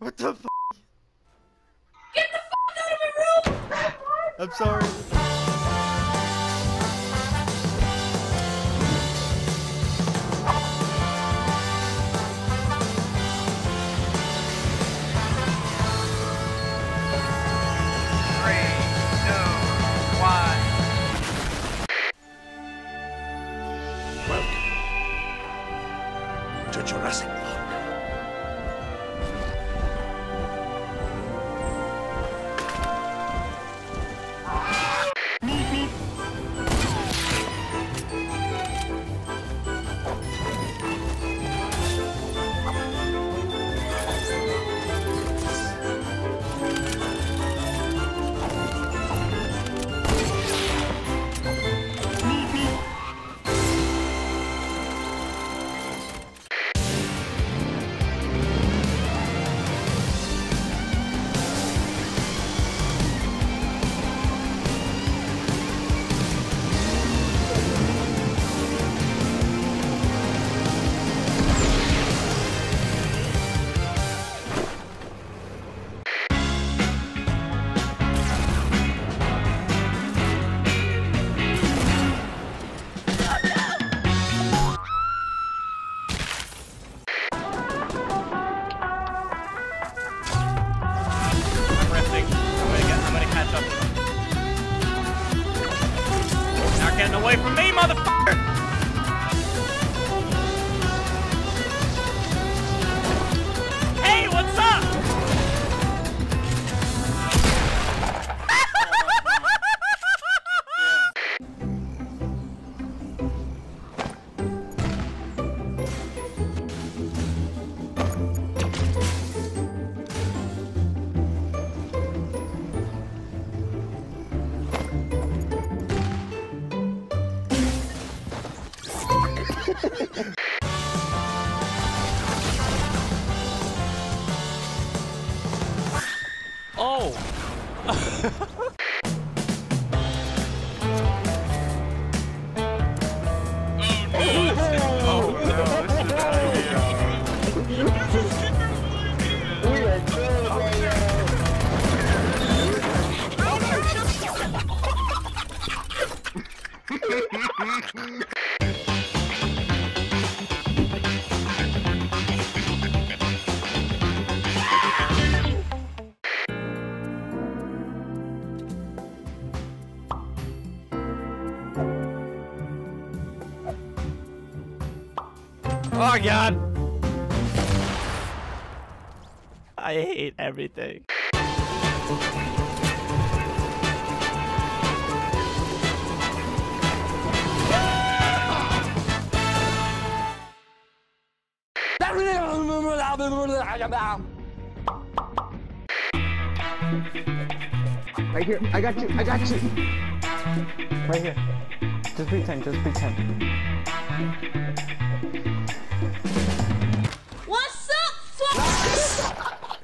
What the f? Get the fuck out of my room! I'm sorry. To Jurassic Park. Getting away from me, motherfucker! Hey, what's up? Oh! Oh god! I hate everything. Right here, I got you, I got you! Right here. Just pretend, just pretend. What's up, fuck?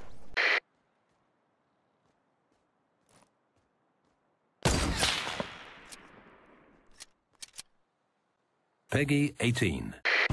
Peggy 18.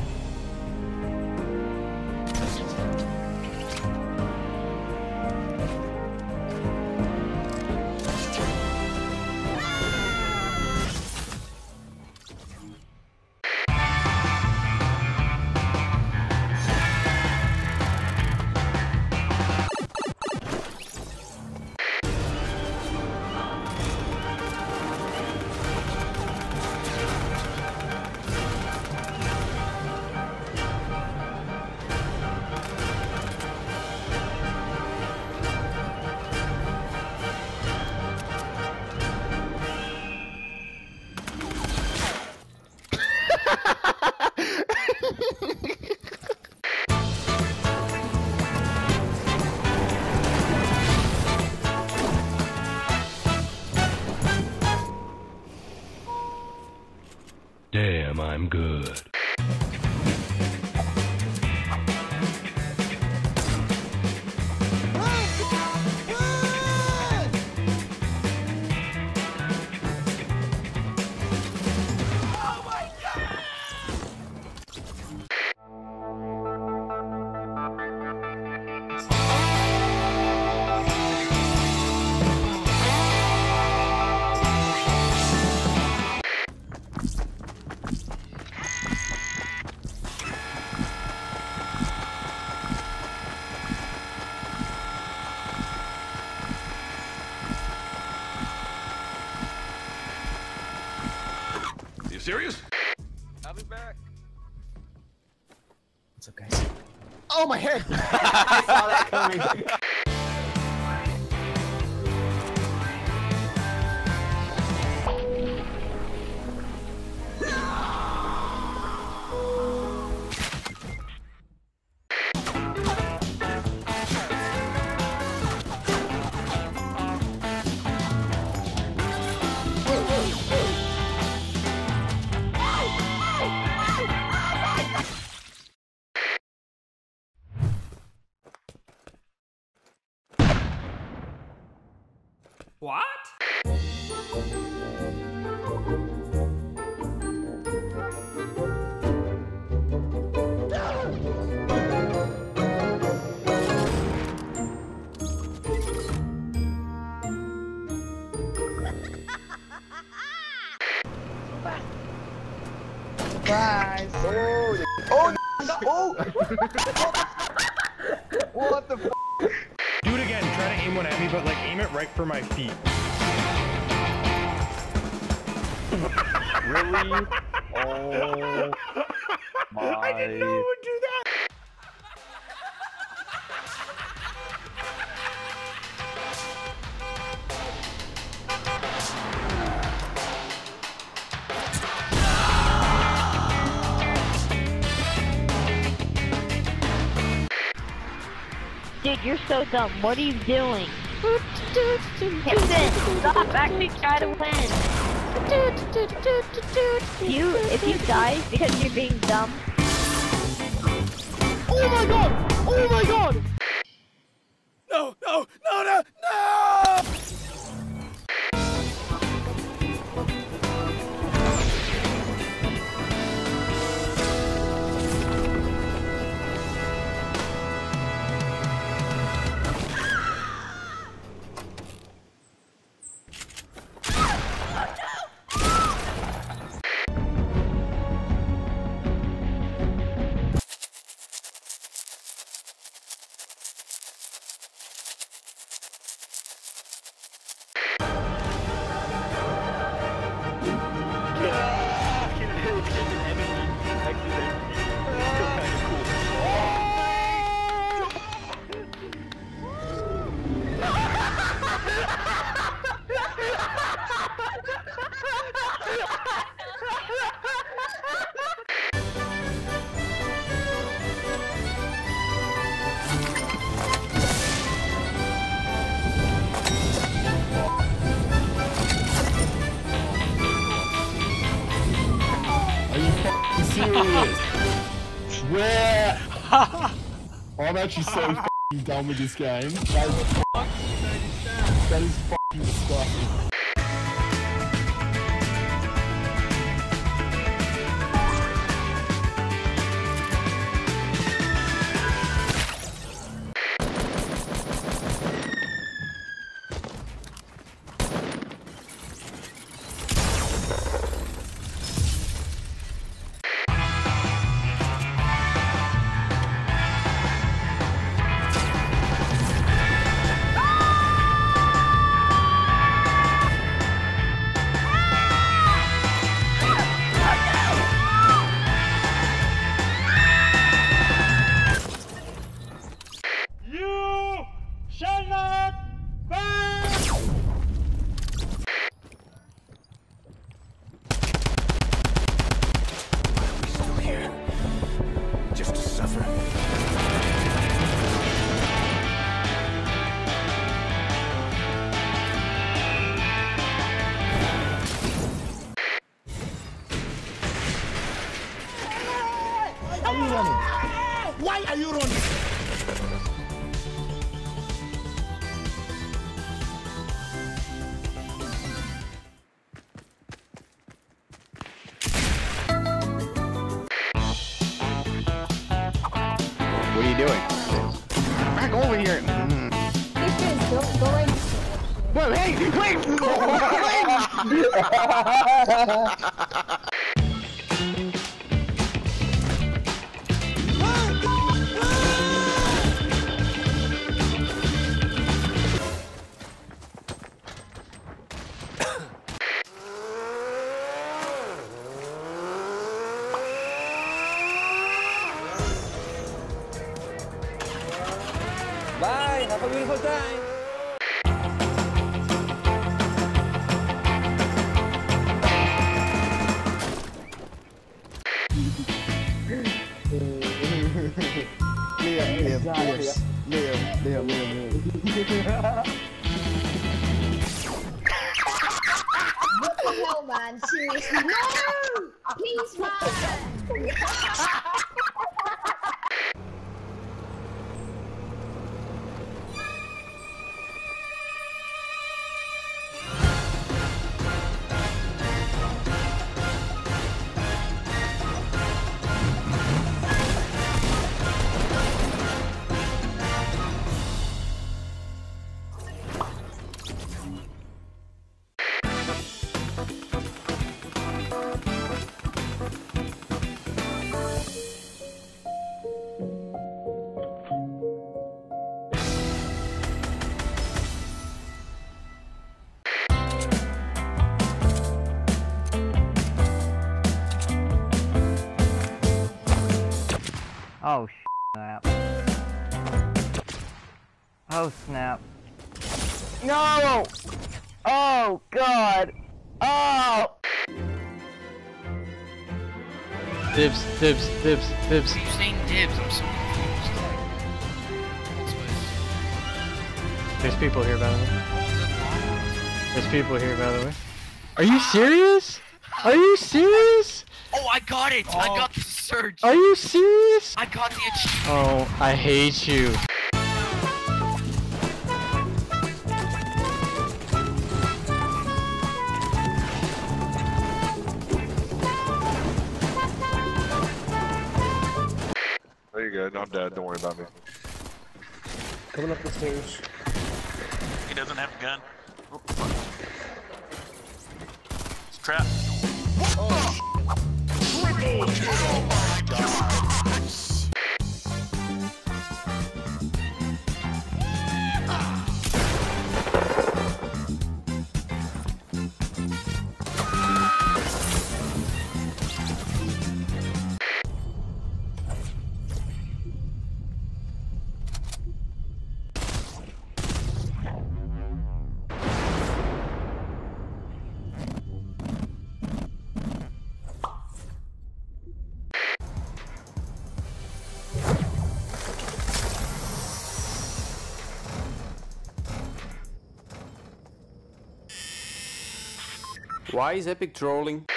Damn, I'm good. serious? I'll be back. What's up, guys? Oh, my head! I saw that coming. What? Surprise! Oh, oh! What the f? Do it again. Try to aim one at me, but like aim it right for my feet. Really? Oh my! I didn't know it would do that. Dude, you're so dumb. What are you doing? Houston, stop actually try to win. If you die because you're being dumb. Oh my god! Oh my god! No! No! No! No! No! Serious? Swear! I'm actually so f***ing done with this game. That is f***ing disgusting. Why are you running? What are you doing? Back over here. Go right. Wait, hey, wait! Have a beautiful time. Liam. What the hell, man? Seriously. No! Please, man! Oh snap. Oh snap. No! Oh god! Oh! Dibs. Are you saying dibs? I'm so confused. There's people here, by the way. There's people here, by the way. Are you serious? Are you serious? Oh, I got it! I got the surge! Are you serious? I got the achievement! Oh, I hate you. Oh, you're good. I'm dead. Don't worry about me. Coming up the stairs. He doesn't have a gun. Oh, fuck. It's trapped. Why is Epic trolling?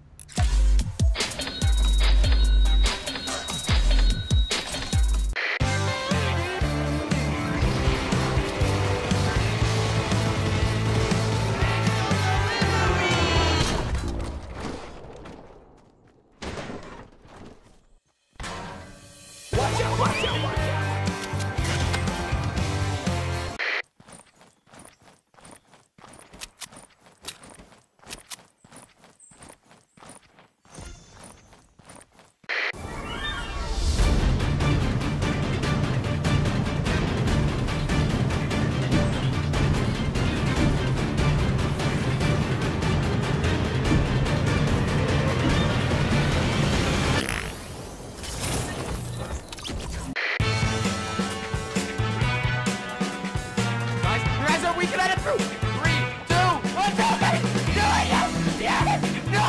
We can let it through! 3, 2, 1, go! Do it! Yes! Yes! No!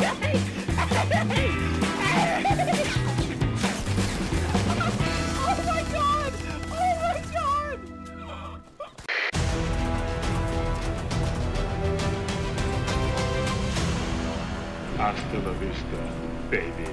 Oh my god! Oh my god! Hasta la vista, baby.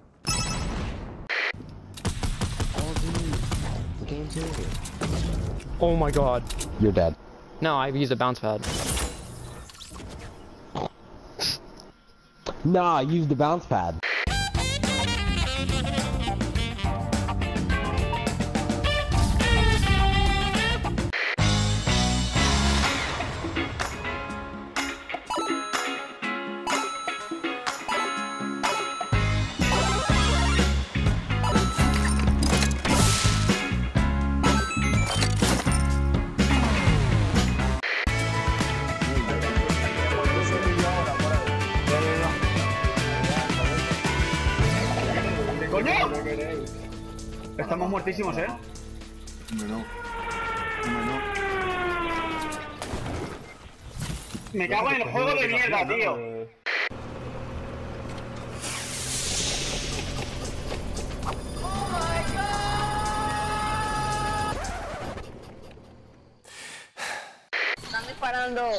Game's over. Oh my god. You're dead. No, I've used a bounce pad. Nah, use the bounce pad. ¡Coño! Estamos muertísimos, ¿eh? Me cago en el juego de mierda, tío. Están disparando.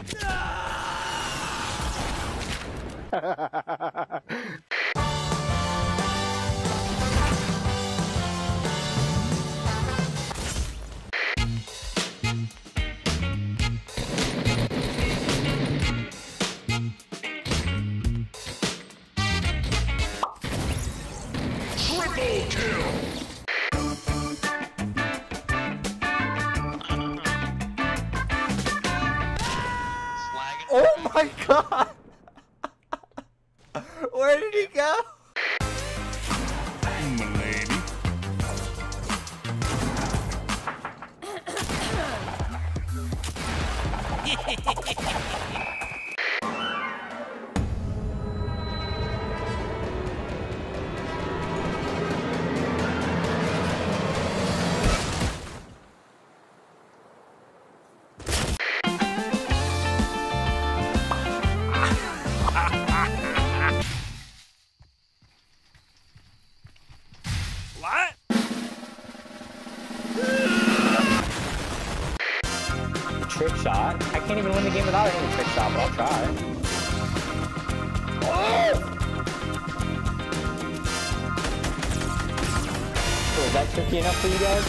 Oh my god! Where did he go? What? Trick shot? I can't even win the game without hitting a trick shot, but I'll try. So is that tricky enough for you guys?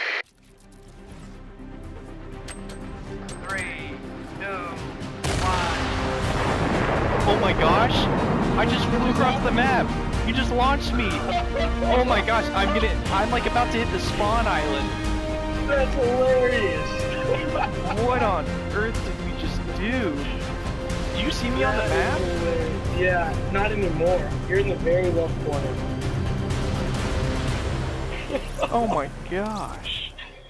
3, 2, 1. Oh my gosh! I just flew across the map! You just launched me! Oh my gosh, I'm like about to hit the spawn island! That's hilarious! What on earth did we just do? Do you see me on the map? Yeah, not anymore. You're in the very left corner. Oh my gosh.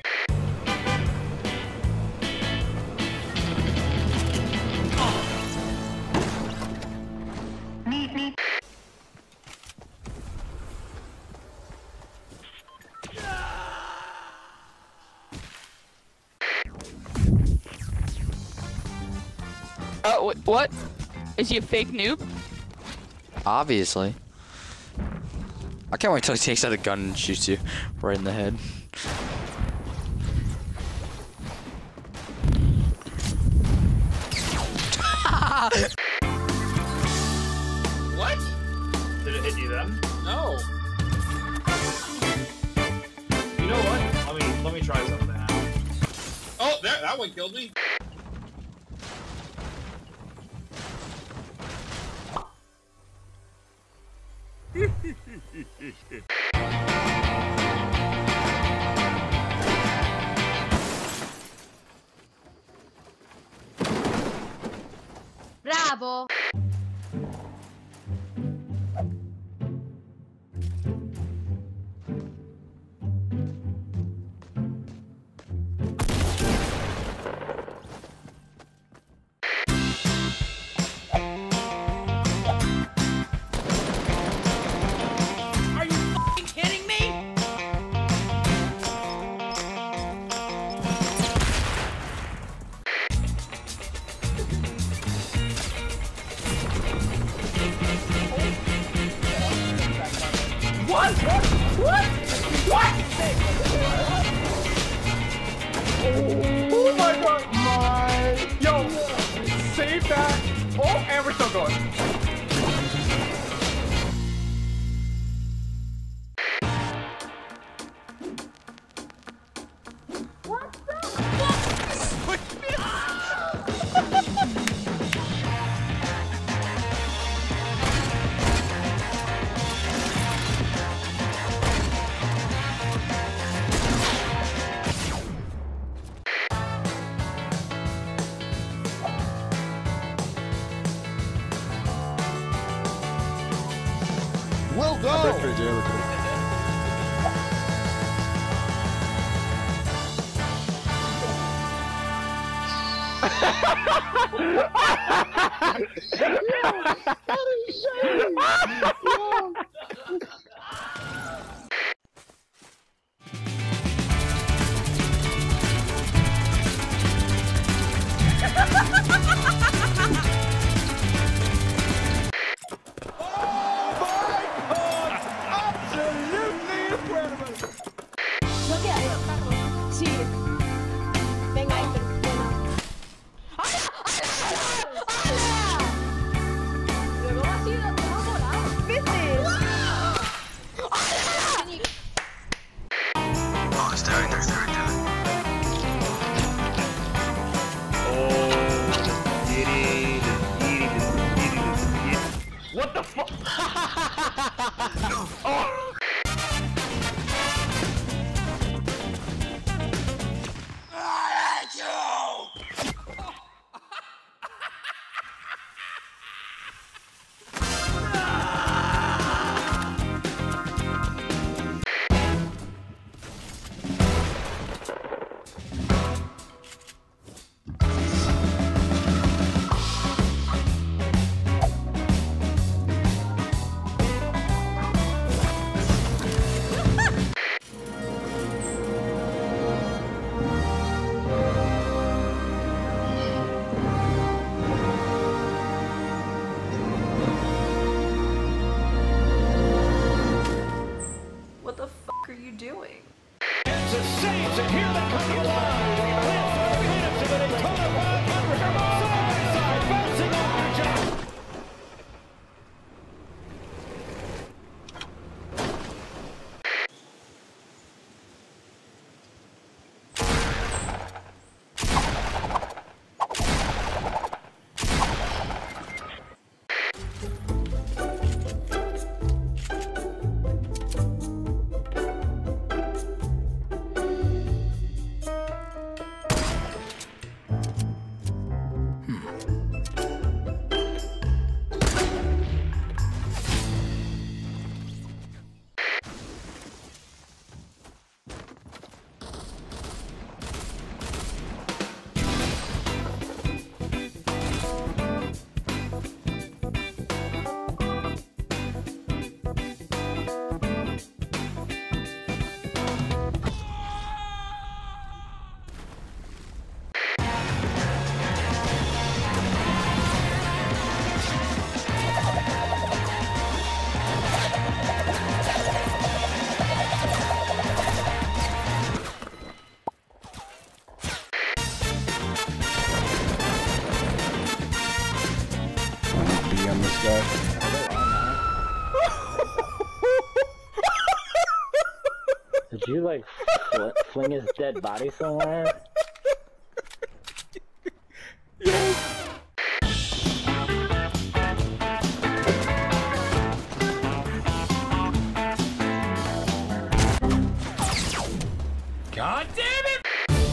What? Is he a fake noob? Obviously. I can't wait till he takes out a gun and shoots you right in the head. What? Did it hit you then? No. You know what? Let me try something. Oh, that one killed me. Bravo! Are you f***ing kidding me? What? What? What? Oh my god! Yo! Save that! Oh, and we're still going. Well done! Look at it. See. Venga, ahí, pero bueno. ¡Ah! What the fuck are you doing? It's a Saints, and here they come alive. With 4 minutes of the Daytona 500. Side by side, bouncing off each other. On this guy. Did you like fling his dead body somewhere? God damn it!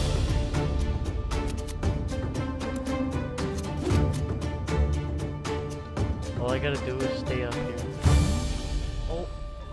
All I gotta do is stay up here. Oh.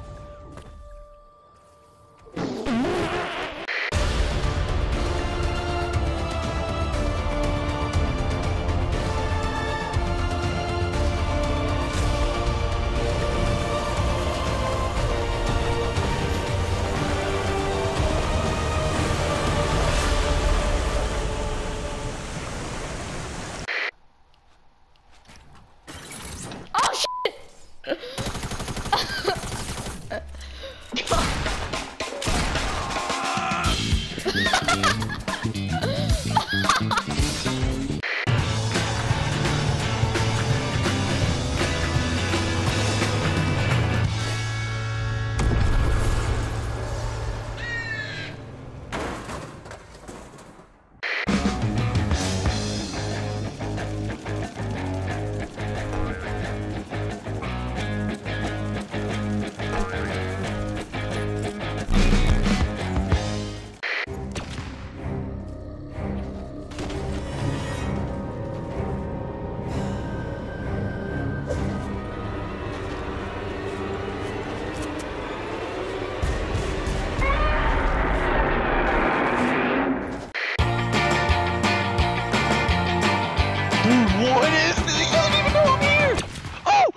What is this? You don't even know I'm here! Oh!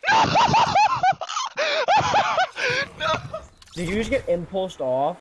No! No! Did you just get impulsed off?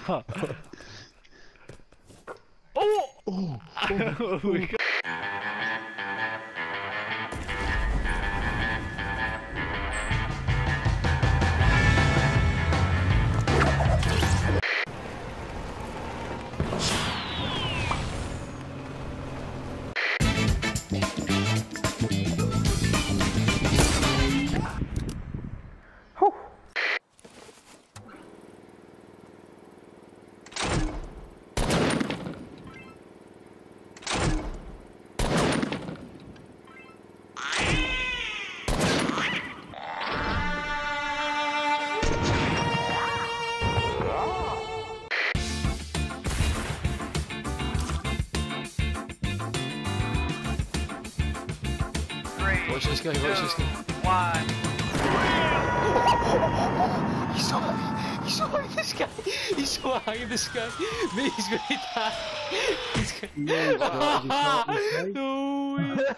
Oh! We got- Watch this guy, watch this guy. One. He's so high. He's so high, this guy. He's so high, this guy. Man, he's gonna die. He's gonna... No way.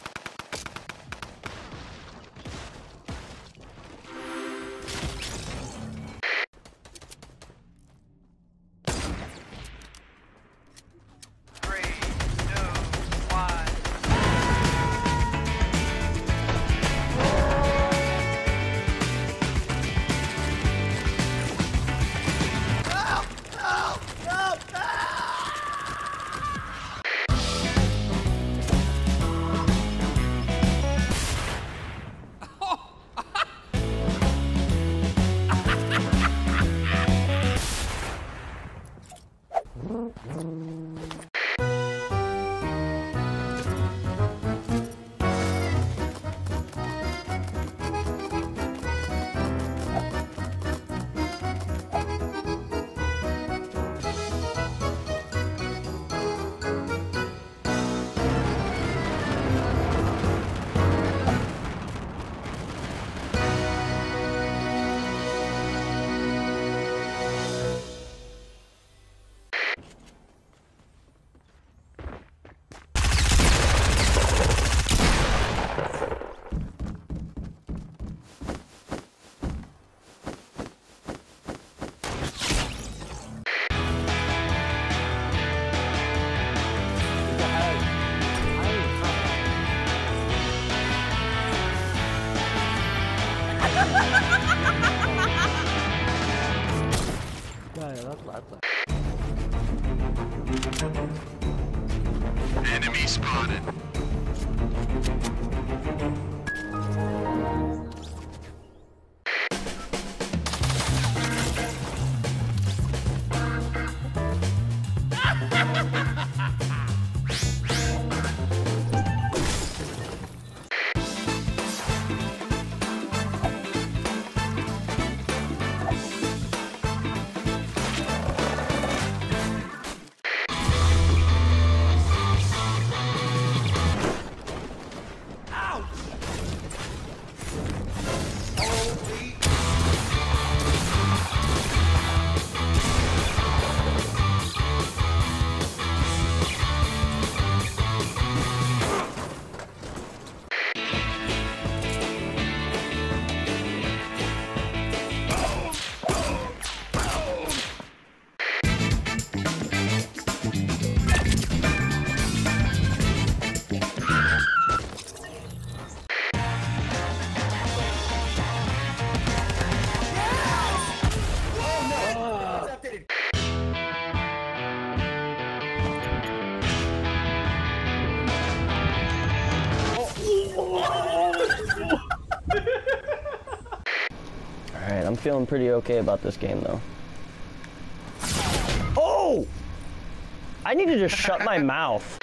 Enemy spotted. Alright, I'm feeling pretty okay about this game though. Oh! I need to just shut my mouth.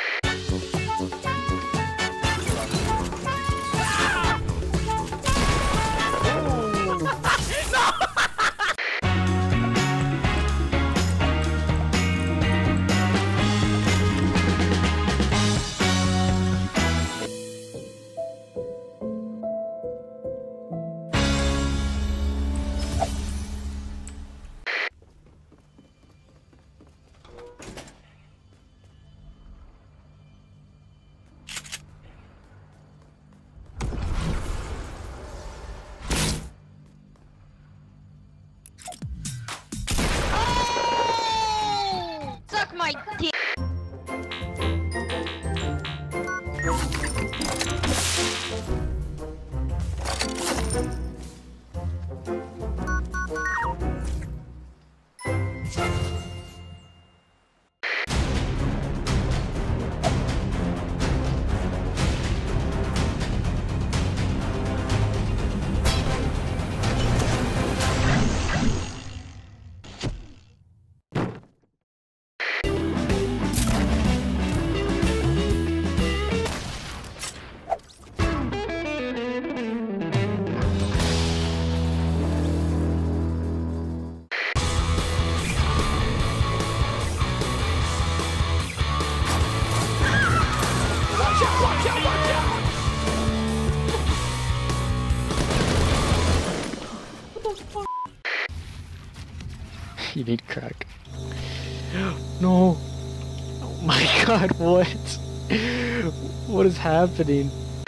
You need crack. No! Oh my god, what? What is happening?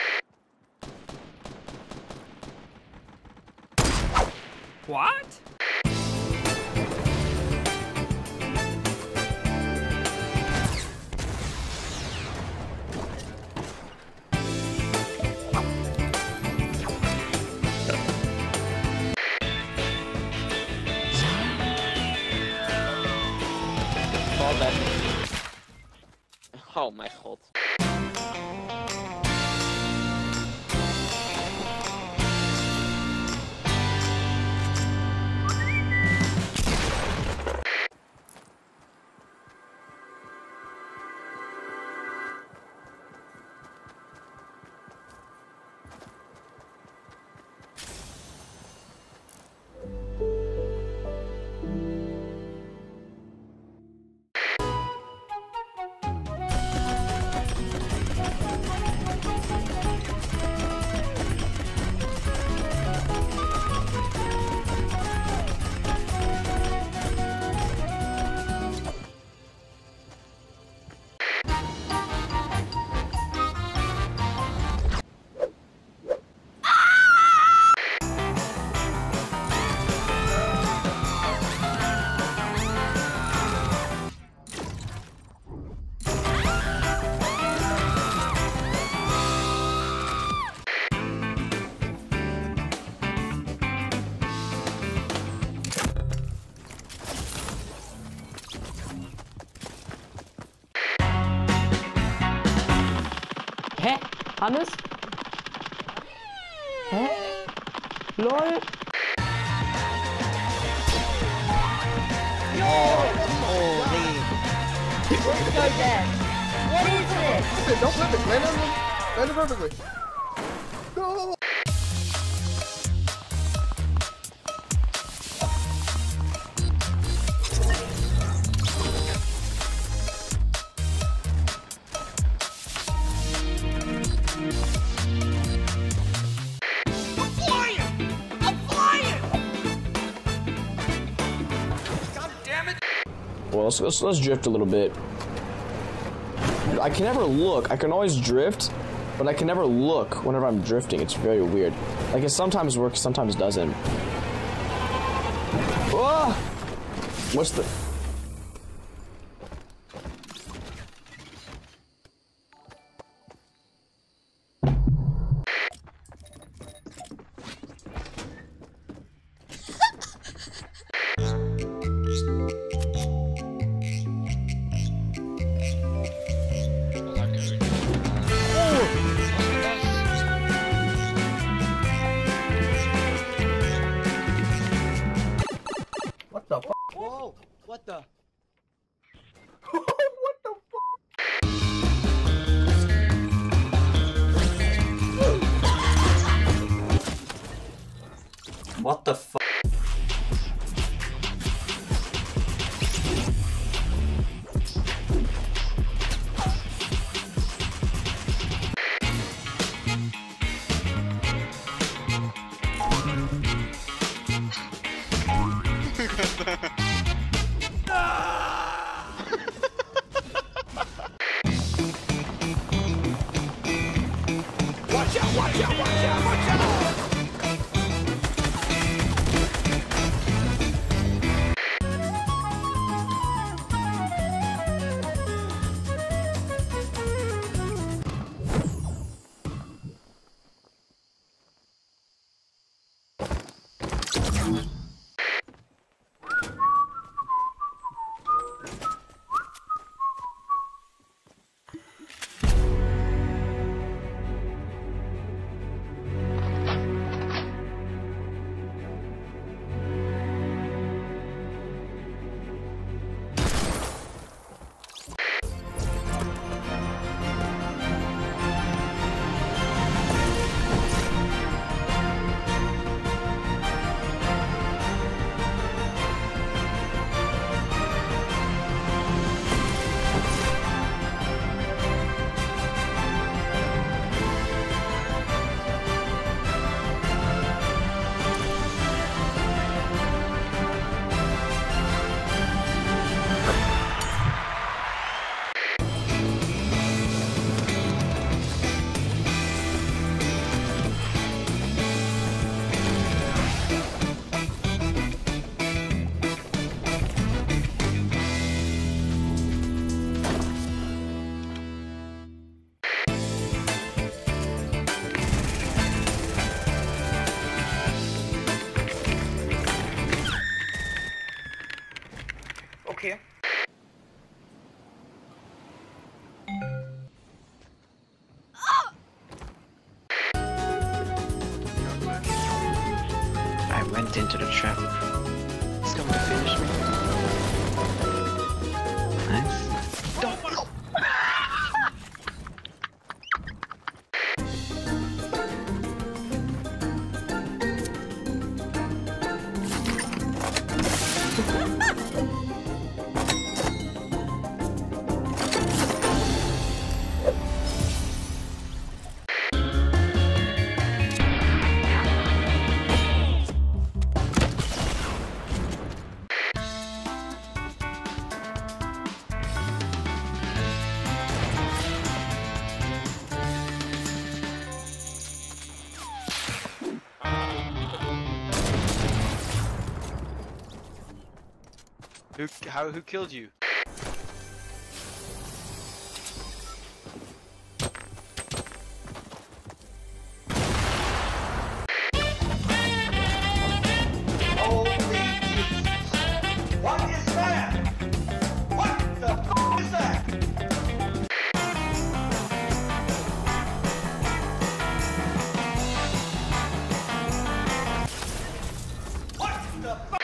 What? Oh, my fault. Hä? Hannes? Hä? LOL! So dead. What is this? Don't flip it. Land on them. Land it perfectly. No. Well, let's drift a little bit. I can never look. I can always drift, but I can never look whenever I'm drifting. It's very weird. Like, it sometimes works, sometimes doesn't. Ah! What's the... What the fuck? Whoa! What the? What the fuck? What the fuck? Watch out, watch out, watch out, watch out! went into the trap. He's going to finish me. Nice. Don't know. Who killed you? What is that? What the f is that? What the f?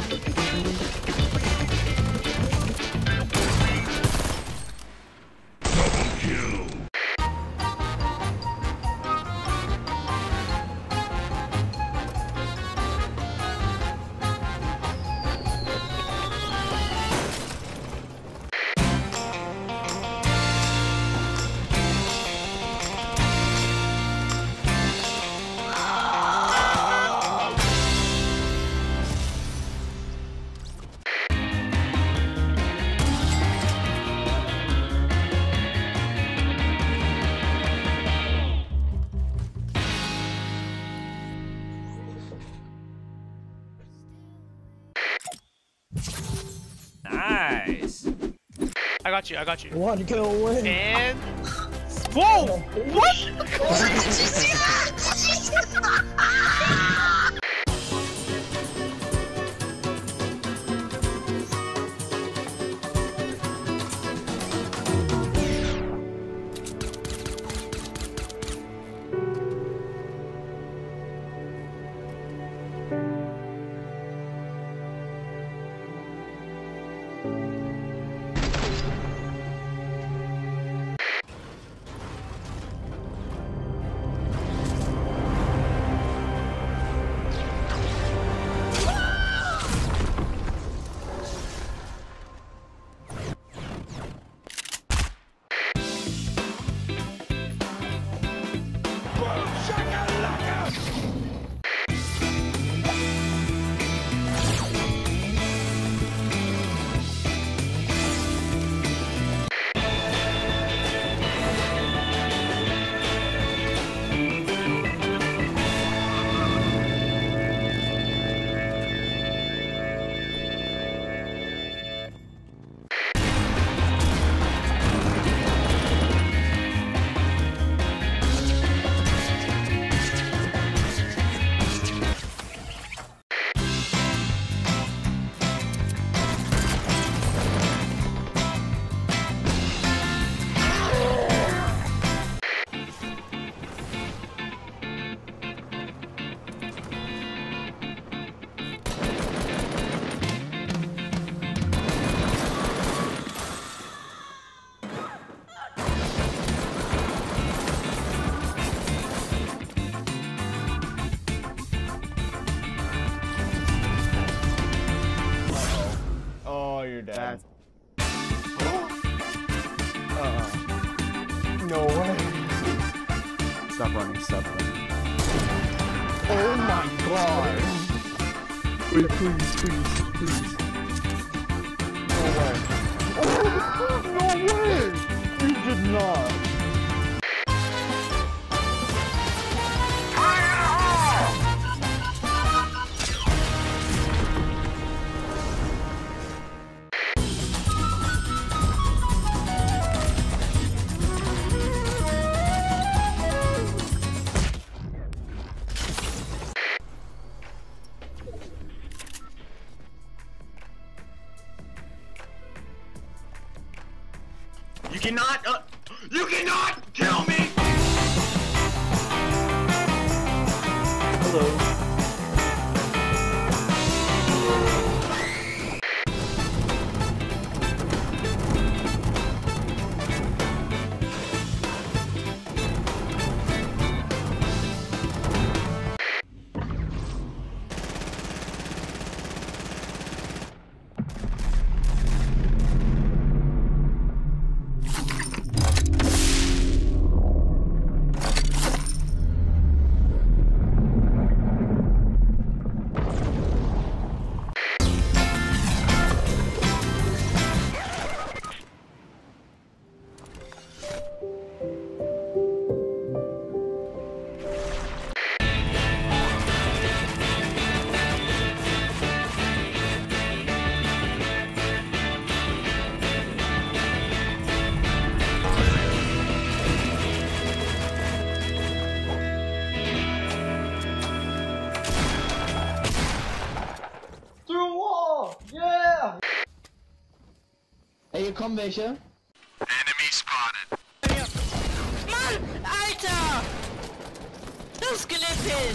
Nice. I got you. One kill win. And whoa! What? Dead. No way. Stop running. Oh my god. Wait, please. No way. Oh, no way. You did not. You cannot kill me! Hello. Er kwam deze. Enemy spotted. Mann! Alter! Das Skelett!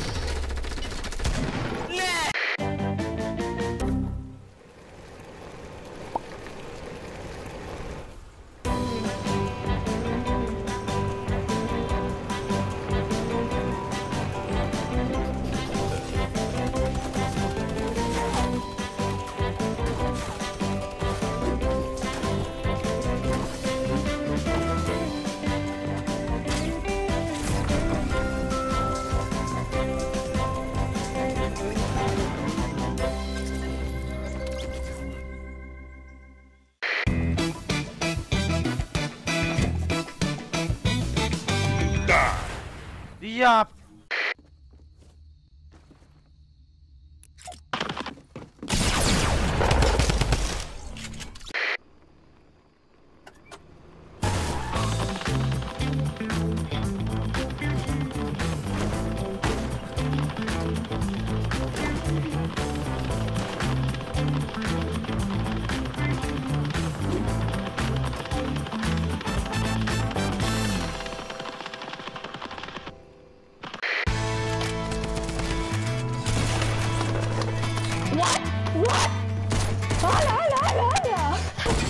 Nee! Ja. What? What? Hala, hala, hala.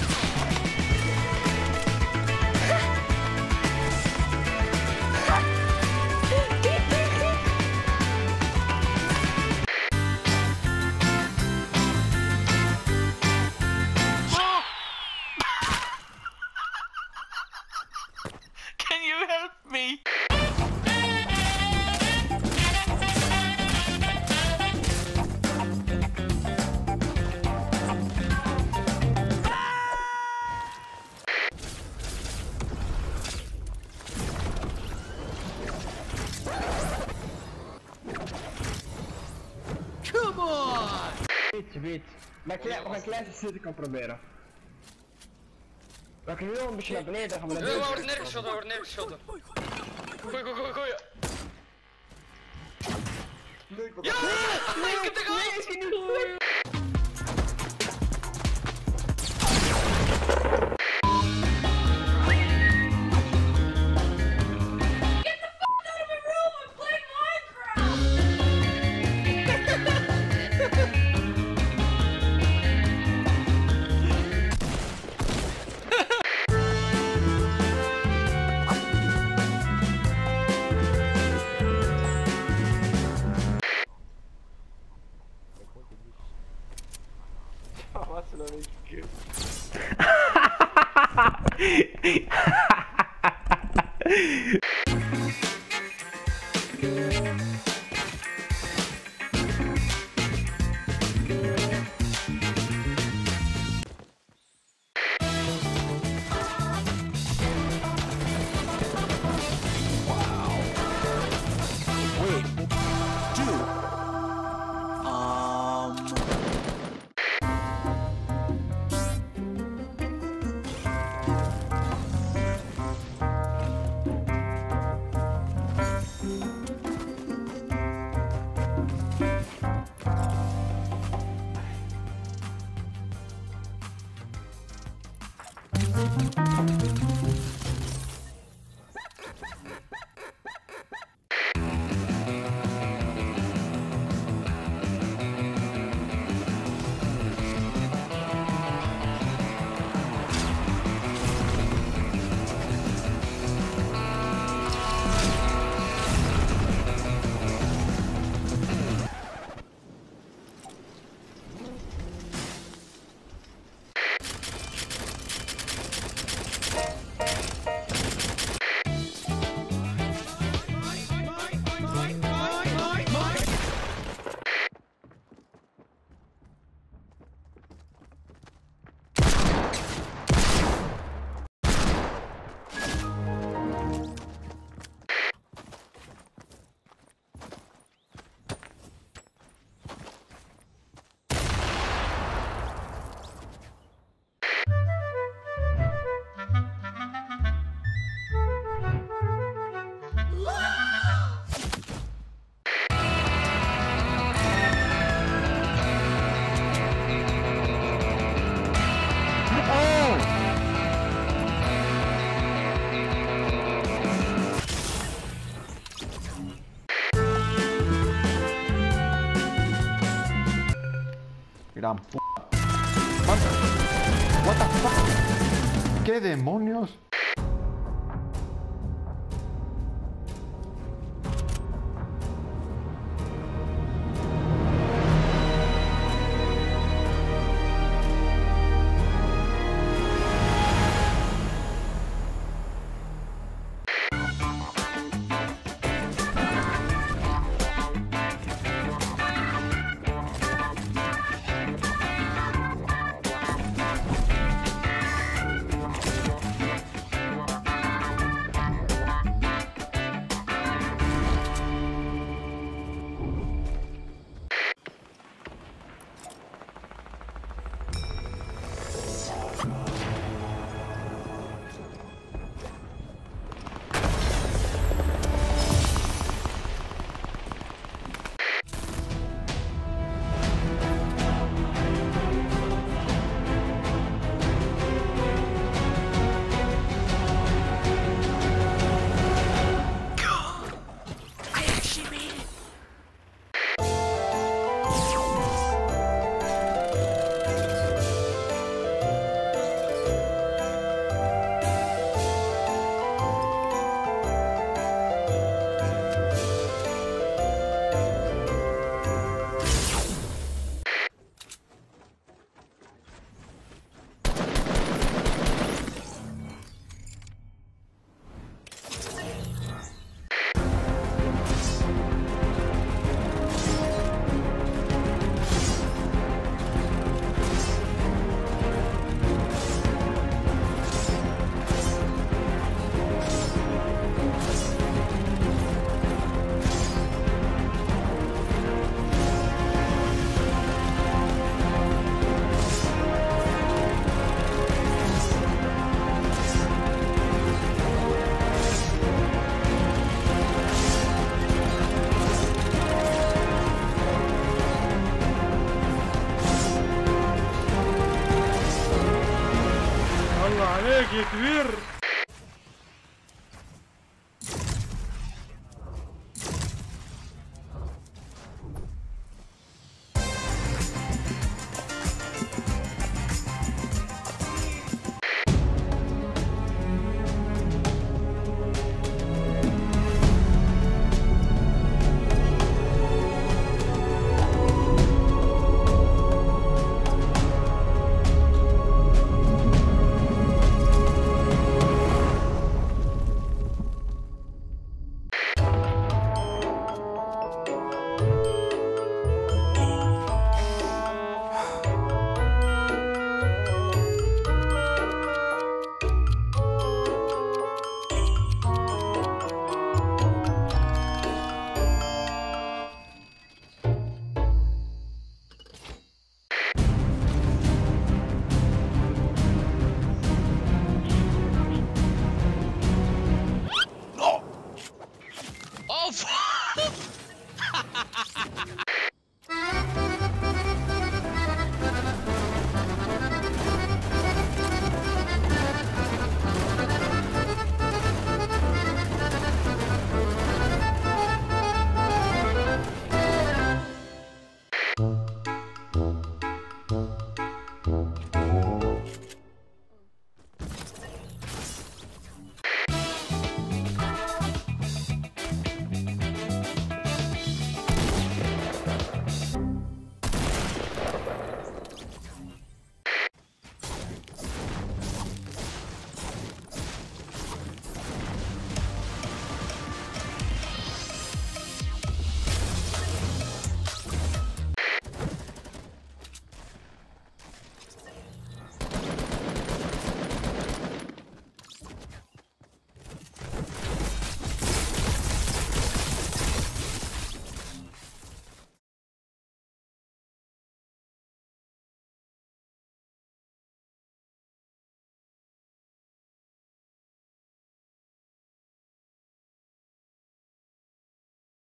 Can you help me? Come on! Weet. Maar we gaan een klein zitten kan proberen. We kunnen nu al een beetje naar beneden, dan gaan we naar beneden. We worden neergeschoten, Gooi. Ja! Ik heb de gehad! Was er nog niet gekund? Gran p***. What the fuck? ¿Qué demonios? الله عليك يا كبير.